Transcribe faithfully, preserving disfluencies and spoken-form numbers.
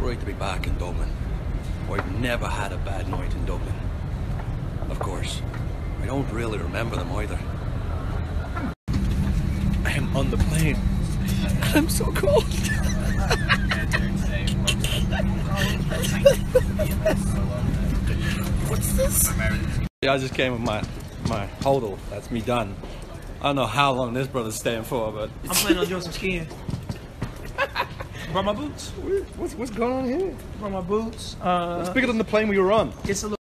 great to be back in Dublin. I've never had a bad night in Dublin. Of course, I don't really remember them either. I am on the plane. I'm so cold. What's this? Yeah, I just came with my my hodl. That's me done. I don't know how long this brother's staying for, but I'm planning on doing some skiing. Brought my boots. What's what's going on here? Brought my boots. Uh, it's bigger than the plane we were on. It's a little.